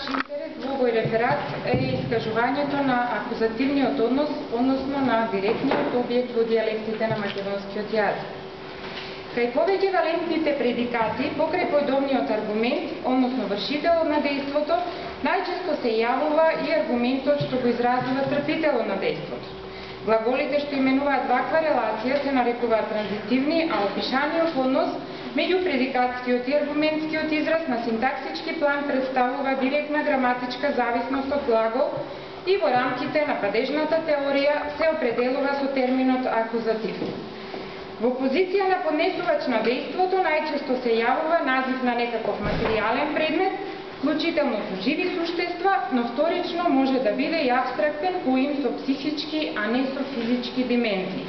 интерес во овој реферат е искажувањето на акузативниот однос, односно на директниот објект во дијалектите на македонскиот јазик. Кај повеќе валентните предикати, покрај појдовниот аргумент, односно вршителот на дејството, најчесто се јавува и аргументот што го изразува трпителот на дејството. Глаголите што именуваат ваква релација се нарекуваат транзитивни, а опишаниот однос меѓу предикатскиот и аргументскиот израз на синтаксички план представува директна граматичка зависност од глагол и во рамките на падежната теорија се определува со терминот акузатив. Во позиција на поднесувач на дејството најчесто се јавува назив на некаков материјален предмет, вклучително со живи суштества, но вторично може да биде и апстрактен поим со психички, а не со физички димензии.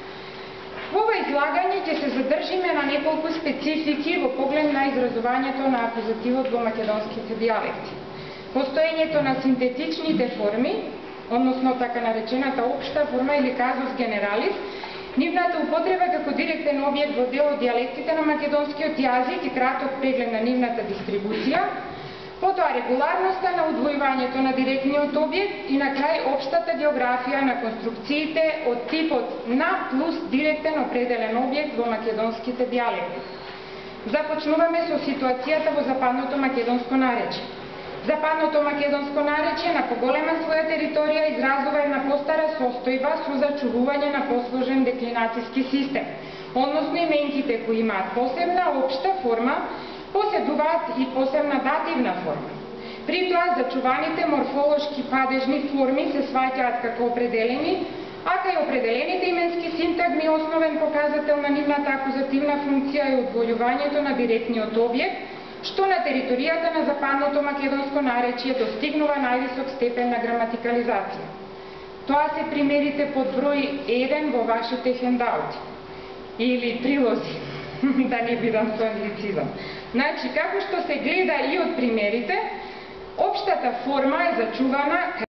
Во ова излагање ќе се задржиме на неколку специфики во поглед на изразувањето на акузативот во македонските дијалекти. Постоењето на синтетичните форми, односно така наречената општа форма или казус генералис, нивната употреба како директен објект во дел од дијалектите на македонскиот јазик и краток преглед на нивната дистрибуција, потоа регуларноста на удвојувањето на директниот објект и на крај општата географија на конструкциите од типот на плюс директен определен објект во македонските дијалекти. Започнуваме со ситуацијата во западното македонско наречје. Западното македонско наречје на поголема своја територија изразува една постара состојба со зачувување на посложен деклинацијски систем, односно именките кои имаат посебна општа форма поседуваат и посебна дативна форма. При тоа зачуваните морфолошки падежни форми се сваќаат како определени, а кај определените именски синтагми основен показател на нивната акузативна функција е удвојувањето на директниот објект, што на територијата на западното македонско наречје достигнува највисок степен на граматикализација. Тоа се примерите под број 1 во вашите хендаути или прилози, да не бидам со англицизам. Значи, како што се гледа и од примерите, општата форма е зачувана